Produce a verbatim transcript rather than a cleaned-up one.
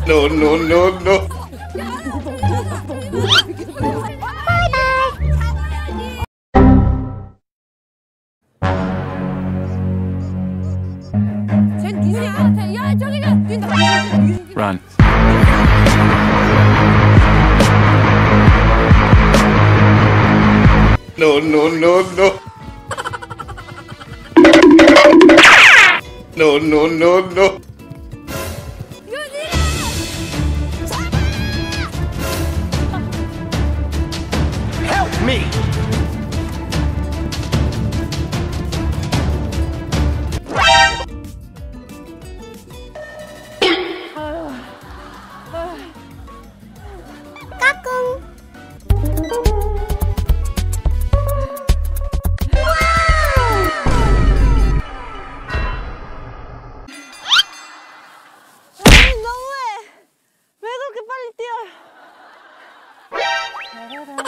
No, no, no, no. 쟨 누구야? 야, 저기가 뛴다. Run. No, no, no, no. No, no, no, no. Help me! 너무해. 왜 그렇게 빨리 뛰어요?